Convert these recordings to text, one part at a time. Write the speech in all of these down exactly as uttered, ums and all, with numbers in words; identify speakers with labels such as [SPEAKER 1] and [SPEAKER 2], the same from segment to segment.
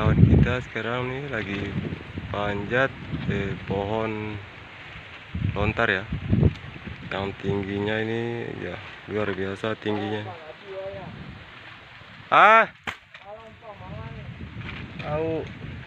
[SPEAKER 1] kawan kita sekarang nih lagi panjat eh, pohon lontar ya, yang tingginya ini ya luar biasa tingginya. Ah, tahu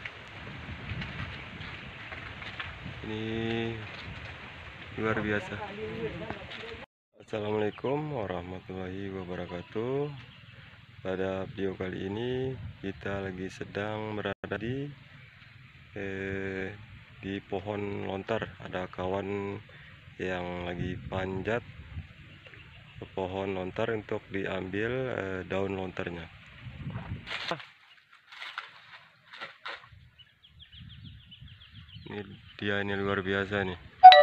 [SPEAKER 1] ini luar biasa. Assalamualaikum warahmatullahi wabarakatuh. Pada video kali ini kita lagi sedang berada di eh, di pohon lontar. Ada kawan yang lagi panjat ke pohon lontar untuk diambil eh, daun lontarnya. Ini dia, ini luar biasa nih.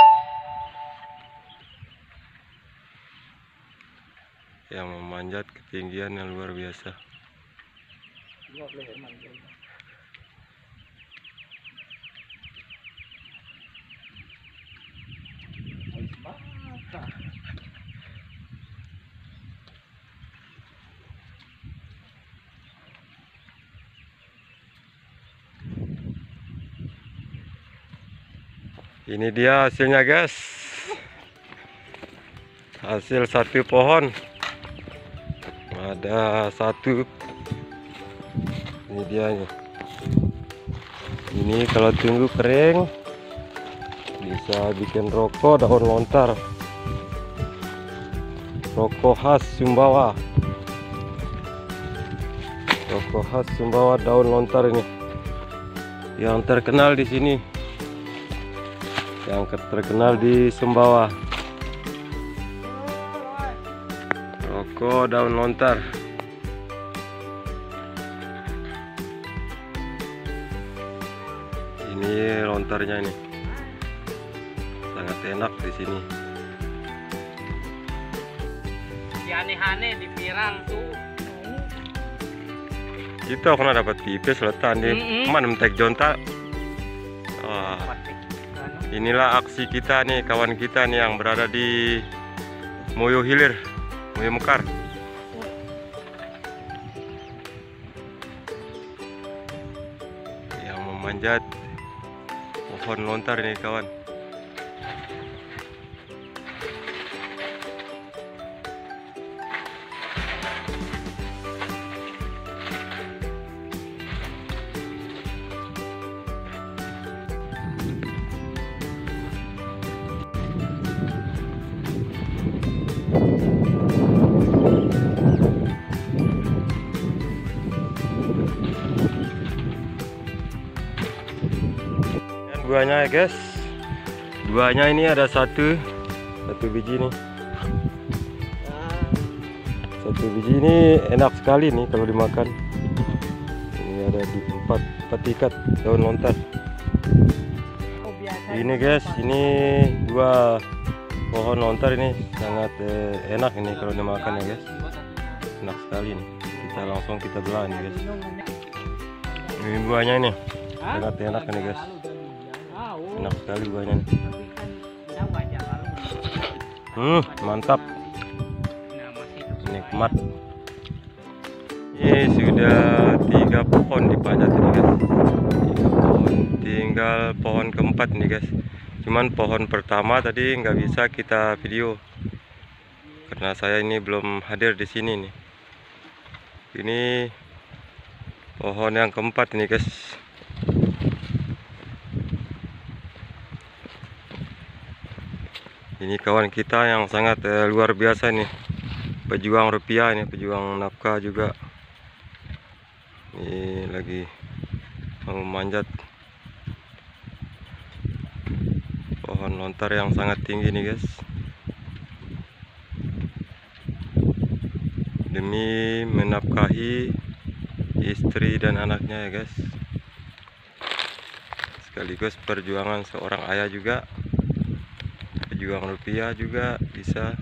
[SPEAKER 1] Yang memanjat ketinggian yang luar biasa. Ini dia hasilnya guys, hasil satu pohon ada satu. Ini dia nih. Ini kalau tunggu kering bisa bikin rokok daun lontar, rokok khas Sumbawa, rokok khas Sumbawa daun lontar ini yang terkenal di sini, yang terkenal di Sumbawa, rokok daun lontar. Ini lontarnya ini sangat enak di sini.
[SPEAKER 2] Aneh-aneh di pirang tuh.
[SPEAKER 1] Kita pernah dapat pipis letan di
[SPEAKER 2] Mm-mm.
[SPEAKER 1] mana mentek jonta. Wah, inilah aksi kita nih, kawan kita nih yang berada di Moyo Hilir, Moyo Mekar. Yang memanjat pohon lontar nih kawan. Buahnya ya guys, buahnya ini ada satu satu biji nih, satu biji ini enak sekali nih kalau dimakan. Ini ada di empat empat ikat daun lontar. Ini guys, ini dua pohon lontar ini sangat eh, enak ini kalau dimakan ya guys, enak sekali nih. Kita langsung kita belah nih guys. Ini buahnya ini sangat enak nih guys. Enak sekali buahnya nih. Hmm, mantap, nikmat. Ini sudah tiga pohon dipanjat ini guys, tiga pohon. Tinggal pohon keempat nih guys. Cuman pohon pertama tadi nggak bisa kita video karena saya ini belum hadir di sini nih. Ini pohon yang keempat ini guys. Ini kawan kita yang sangat eh, luar biasa nih, pejuang rupiah ini, pejuang nafkah juga. Ini lagi mau memanjat pohon lontar yang sangat tinggi nih guys, demi menafkahi istri dan anaknya ya guys, sekaligus perjuangan seorang ayah juga, pejuang rupiah juga bisa.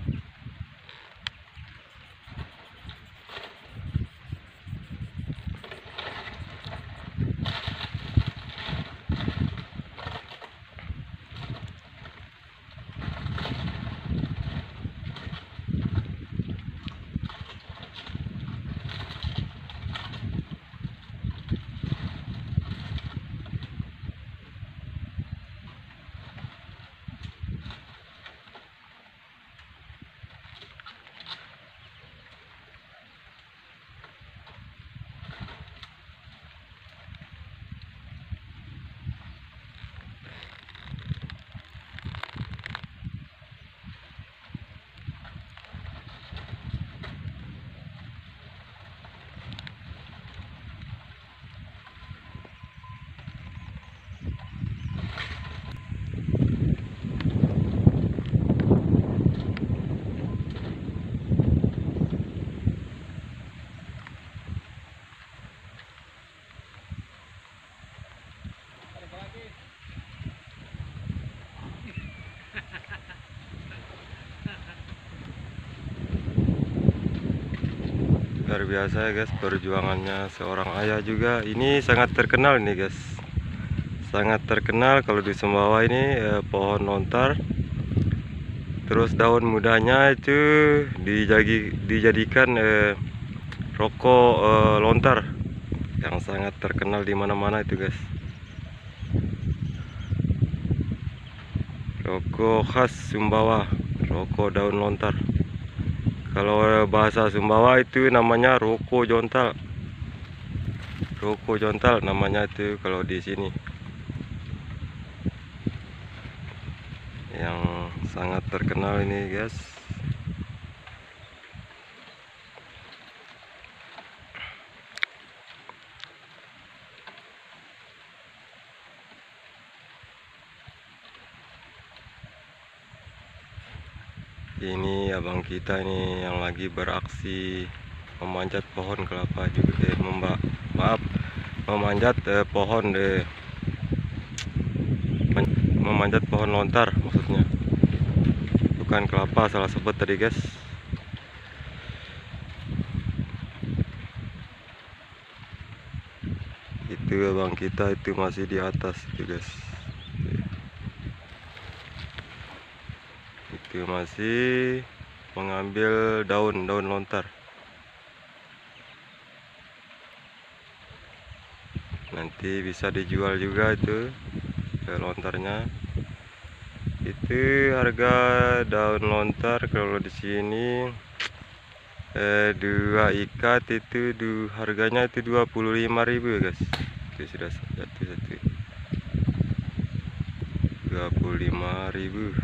[SPEAKER 1] Luar biasa ya guys, perjuangannya seorang ayah juga. Ini sangat terkenal nih guys, sangat terkenal kalau di Sumbawa ini eh, pohon lontar. Terus daun mudanya itu dijadi, dijadikan eh, rokok eh, lontar yang sangat terkenal di mana-mana itu guys. Rokok khas Sumbawa, rokok daun lontar. Kalau bahasa Sumbawa itu namanya roko jontal. Roko jontal namanya itu kalau di sini. Yang sangat terkenal ini guys. Ini abang kita ini yang lagi beraksi memanjat pohon kelapa juga, eh, memba maaf memanjat eh, pohon eh, memanjat pohon lontar maksudnya, bukan kelapa, salah sebut tadi guys. Itu abang kita itu masih di atas itu guys, itu masih mengambil daun-daun lontar. Nanti bisa dijual juga itu lontarnya. Itu harga daun lontar kalau di sini eh, dua ikat itu du, harganya itu dua puluh lima ribu ya guys. Itu sudah satu satu dua puluh lima ribu.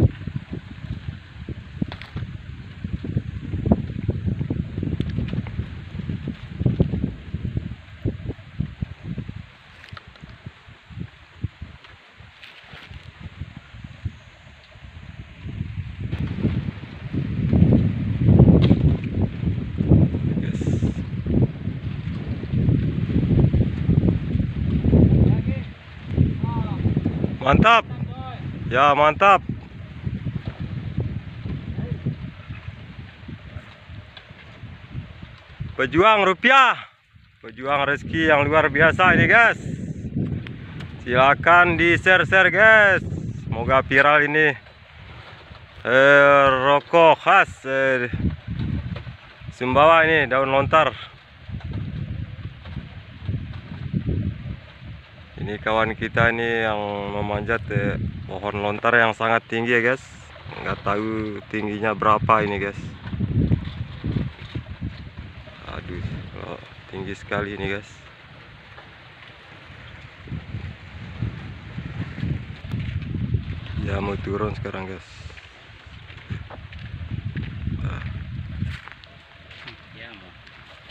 [SPEAKER 1] Mantap ya, mantap. Pejuang rupiah, pejuang rezeki yang luar biasa ini guys. Silakan di share-share guys, semoga viral ini eh, rokok khas eh, Sumbawa ini, daun lontar. Ini kawan kita ini yang memanjat eh, pohon lontar yang sangat tinggi ya guys. Nggak tahu tingginya berapa ini guys. Aduh, oh, tinggi sekali ini guys. Ya mau turun sekarang guys. Nah.
[SPEAKER 2] Ya, mau.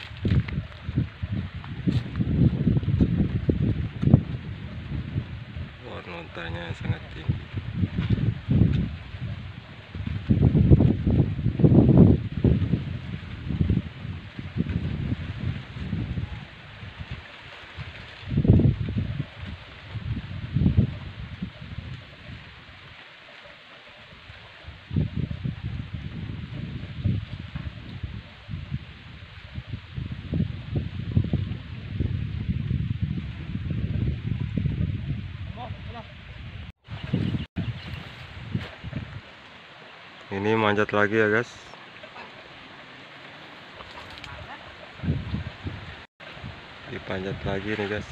[SPEAKER 1] Pohon lontarnya sangat tinggi. Ini manjat lagi ya guys. Dipanjat lagi nih guys.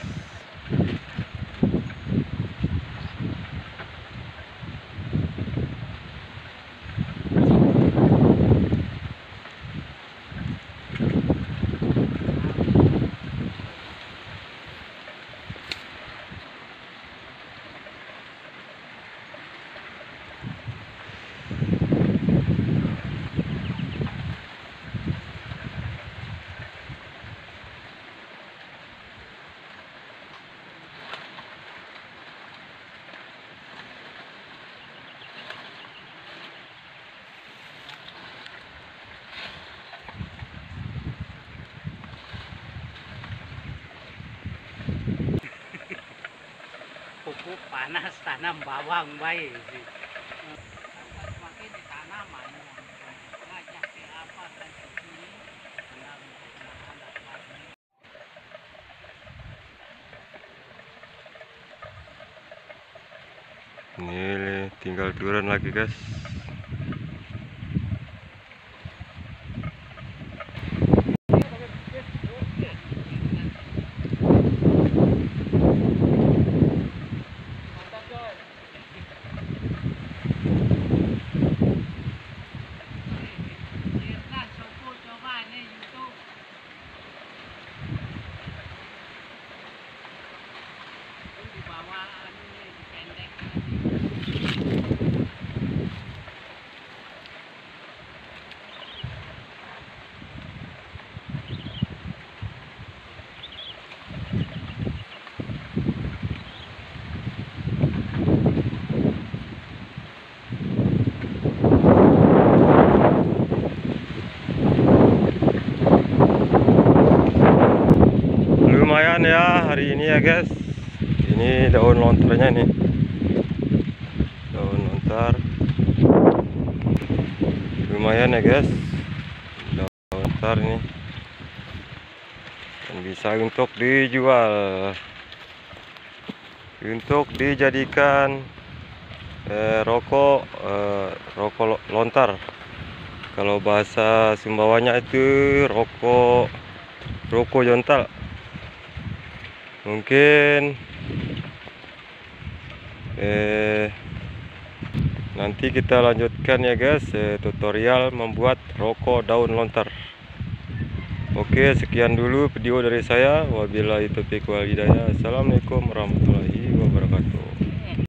[SPEAKER 2] Pupuk panas tanam bawang baik sih. Semakin ditanam ngajak ke apa dan sini tanam
[SPEAKER 1] Ini tinggal turun lagi guys. Lumayan ya hari ini ya guys. Ini daun lontarnya nih, daun lontar lumayan ya guys, daun lontar ini dan bisa untuk dijual, untuk dijadikan eh, rokok eh, rokok lontar. Kalau bahasa Sumbawanya itu rokok rokok jontal. Mungkin eh, nanti kita lanjutkan ya guys, eh, tutorial membuat rokok daun lontar. Oke, sekian dulu video dari saya. Wabillahi taufiq wal hidayah. Assalamualaikum warahmatullahi wabarakatuh.